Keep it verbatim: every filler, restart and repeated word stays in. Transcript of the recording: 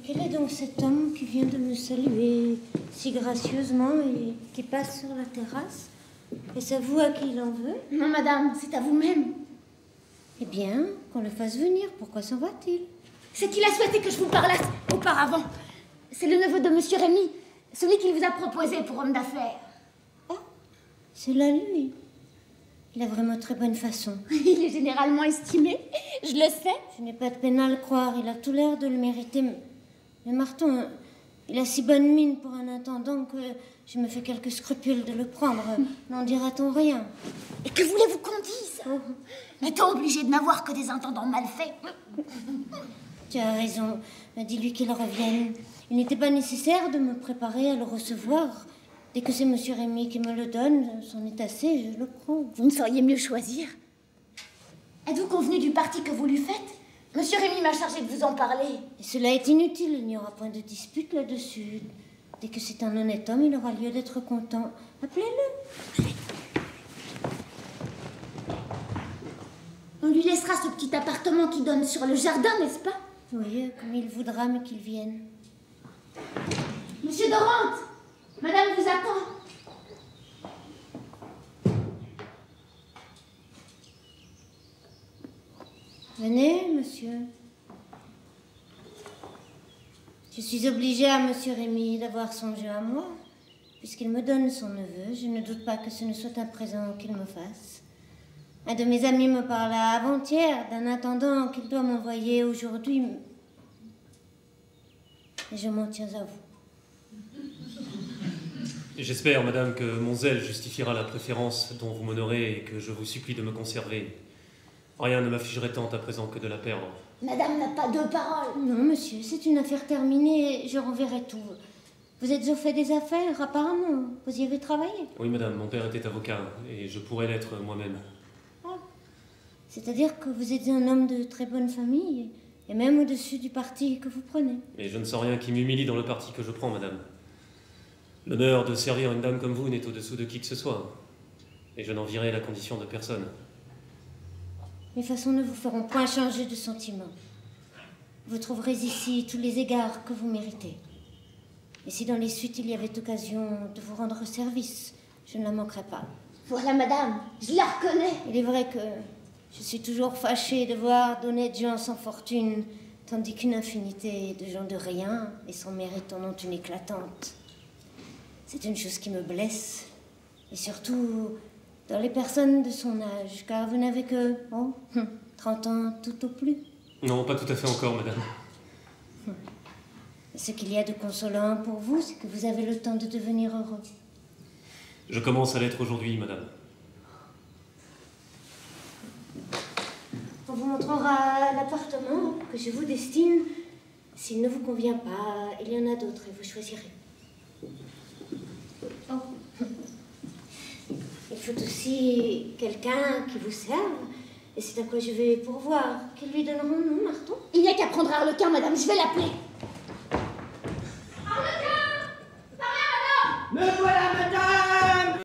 quel est donc cet homme qui vient de me saluer si gracieusement et qui passe sur la terrasse? Est-ce à vous à qui il en veut? Non, madame, c'est à vous-même. Eh bien, qu'on le fasse venir. Pourquoi s'en va-t-il? C'est qu'il a souhaité que je vous parlasse auparavant. C'est le neveu de Monsieur Rémy, celui qu'il vous a proposé pour homme d'affaires. Ah, c'est là lui. Il a vraiment très bonne façon. Il est généralement estimé, je le sais. Je n'ai pas de peine à le croire, il a tout l'air de le mériter. Mais Marton, il a si bonne mine pour un intendant que je me fais quelques scrupules de le prendre. N'en dira-t-on rien? Et que voulez-vous qu'on dise? Oh. Est-on obligé de n'avoir que des intendants mal faits? Tu as raison. Dis-lui qu'il revienne. Il n'était pas nécessaire de me préparer à le recevoir. Dès que c'est Monsieur Rémy qui me le donne, c'en est assez, je le prends. Vous ne sauriez mieux choisir? Êtes-vous convenu du parti que vous lui faites? Monsieur Rémy m'a chargé de vous en parler. Et cela est inutile, il n'y aura point de dispute là-dessus. Dès que c'est un honnête homme, il aura lieu d'être content. Appelez-le. On lui laissera ce petit appartement qui donne sur le jardin, n'est-ce pas? Oui, comme il voudra, mais qu'il vienne. Monsieur Dorante, madame vous attend. Venez, monsieur. Je suis obligée à Monsieur Rémy d'avoir songé à moi. Puisqu'il me donne son neveu, je ne doute pas que ce ne soit un présent qu'il me fasse. Un de mes amis me parla avant-hier d'un intendant qu'il doit m'envoyer aujourd'hui. Et je m'en tiens à vous. J'espère, madame, que mon zèle justifiera la préférence dont vous m'honorez et que je vous supplie de me conserver. Rien ne m'affligerait tant à présent que de la perdre. Madame n'a pas deux paroles. Non, monsieur, c'est une affaire terminée, je renverrai tout. Vous êtes au fait des affaires, apparemment. Vous y avez travaillé? Oui, madame, mon père était avocat et je pourrais l'être moi-même. Ah. C'est-à-dire que vous êtes un homme de très bonne famille et même au-dessus du parti que vous prenez. Mais je ne sens rien qui m'humilie dans le parti que je prends, madame. L'honneur de servir une dame comme vous n'est au-dessous de qui que ce soit. Et je n'envierai la condition de personne. Mes façons ne vous feront point changer de sentiment. Vous trouverez ici tous les égards que vous méritez. Et si dans les suites il y avait occasion de vous rendre service, je ne la manquerai pas. Voilà, madame, je la reconnais. Il est vrai que je suis toujours fâchée de voir d'honnêtes gens sans fortune, tandis qu'une infinité de gens de rien et sans mérite en ont une éclatante. C'est une chose qui me blesse, et surtout dans les personnes de son âge, car vous n'avez que, oh, trente ans tout au plus. Non, pas tout à fait encore, madame. Ce qu'il y a de consolant pour vous, c'est que vous avez le temps de devenir heureux. Je commence à l'être aujourd'hui, madame. On vous montrera l'appartement que je vous destine. S'il ne vous convient pas, il y en a d'autres et vous choisirez. Oh. Il faut aussi quelqu'un qui vous serve. Et c'est à quoi je vais pourvoir. Qui lui donnerons nous, Marton? Il n'y a qu'à prendre Arlequin, madame, je vais l'appeler. Me voilà, madame!